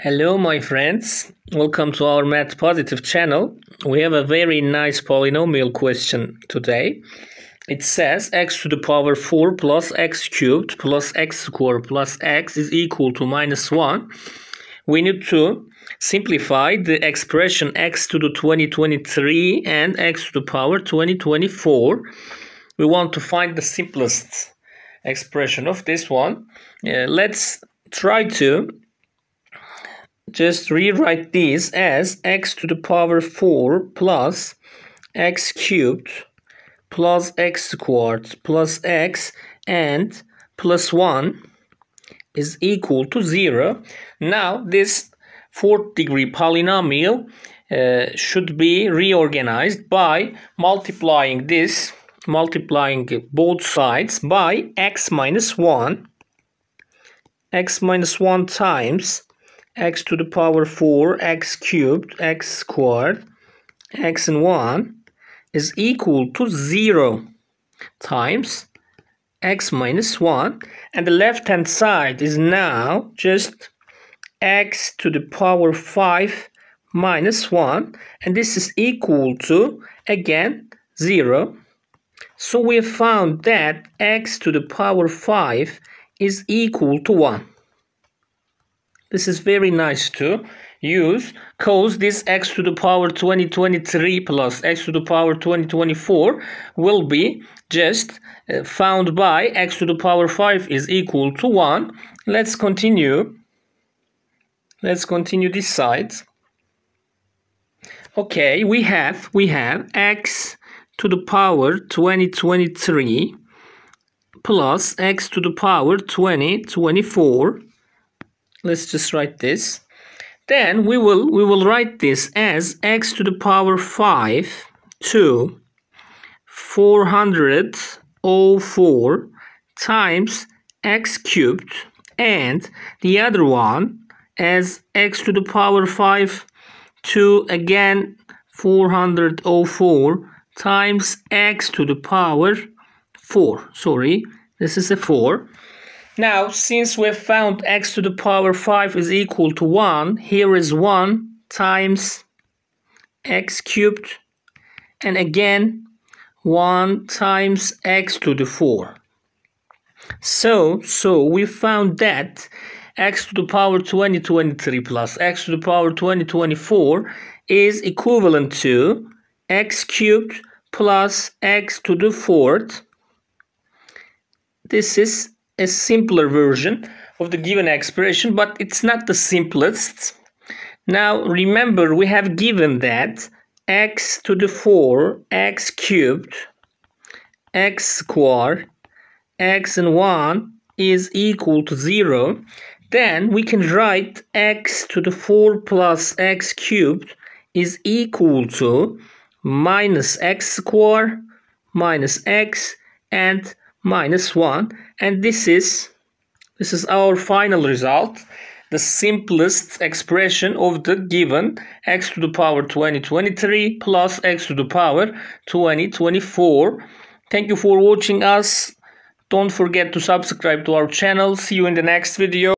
Hello my friends, welcome to our Math Positive channel. We have a very nice polynomial question today. It says x to the power 4 plus x cubed plus x squared plus x is equal to -1. We need to simplify the expression x to the 2023 and x to the power 2024. We want to find the simplest expression of this one. Let's try to just rewrite this as x to the power 4 plus x cubed plus x squared plus x and plus 1 is equal to 0. Now this fourth degree polynomial should be reorganized by multiplying both sides by x minus 1 times x to the power 4 x cubed x squared x and 1 is equal to 0 times x minus 1, and the left hand side is now just x to the power 5 minus 1, and this is equal to again 0. So we have found that x to the power 5 is equal to 1. This is very nice to use because this x to the power 2023 plus x to the power 2024 will be just found by x to the power 5 is equal to 1. Let's continue. Let's continue this side. Okay, we have x to the power 2023 plus x to the power 2024. Let's just write this. Then we will write this as x to the power 5 to 404 times x cubed, and the other one as x to the power 5 to again 404 times x to the power 4. Sorry, this is a 4. Now, since we've found x to the power 5 is equal to 1, here is 1 times x cubed, and again 1 times x to the 4. So we found that x to the power 2023 plus x to the power 2024 is equivalent to x cubed plus x to the 4th. This is a simpler version of the given expression, but it's not the simplest. Now remember, we have given that x to the 4 x cubed x squared x and 1 is equal to 0. Then we can write x to the 4 plus x cubed is equal to minus x squared minus x and minus 1, and this is our final result, the simplest expression of the given x to the power 2023 plus x to the power 2024. Thank you for watching us. Don't forget to subscribe to our channel. See you in the next video.